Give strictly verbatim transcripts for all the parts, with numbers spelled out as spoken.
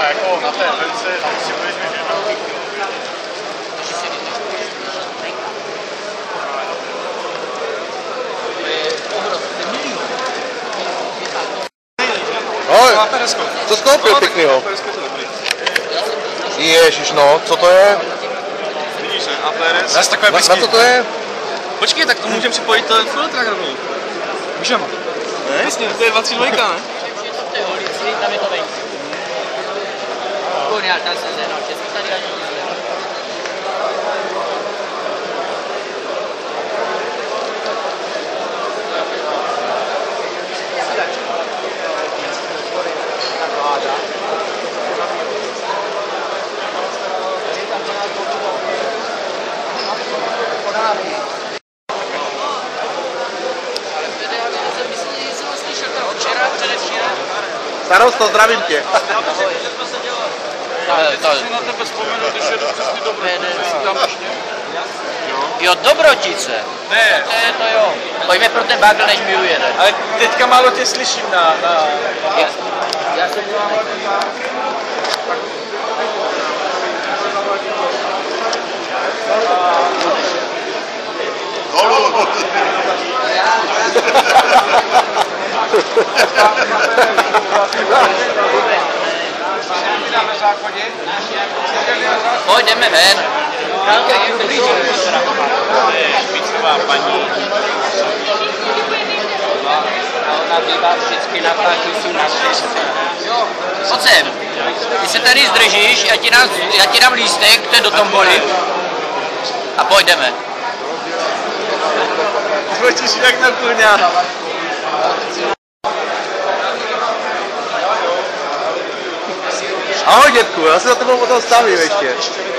a jako na té vence, tam si budeš mít jedna. Ahoj, co jsi koupil pěknýho? Ježiš, no, co to je? Vidíš, ne? A P R S? Takové Na, na co to je? Počkej, tak to můžeme připojit ten filtr rovnou. Můžeme. Ne? Jasně, to je dvacet dva, ne? V té ulici, tam je to venku. Kurňa, tam se zeno, český tady ani nic ne. Starosto, zdravím tě. Na tebe vzpomenu, když jedu přesně do Dobrotice. Jo, Dobrotice. Ne. To je to jo. Pojďme pro ten bagl, než mi ujede. Ale teďka málo tě slyším na... na... Já, já se dívám. Pojď, jdeme ven. Špicová paní. Ona bývá vždycky na páky na šestce. Pojď sem. Ty se tady zdržíš, já ti dám, já ti dám lístek, ten do tomboly. A pojďme. Fotíš jak na kurňa. Ahoj dětku, já se za tebou potom stavím ještě.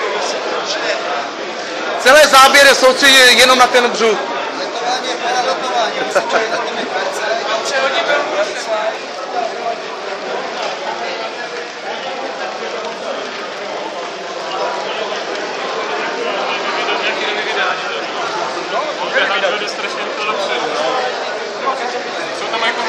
Celé záběry je soustředěny jenom na ten břuch. Letování je para letování, musím čelit na těmi perce. Přehodíme strašně to dopředu. Jsou tam jako...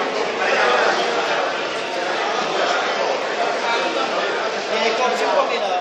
Mě někoho připomíná.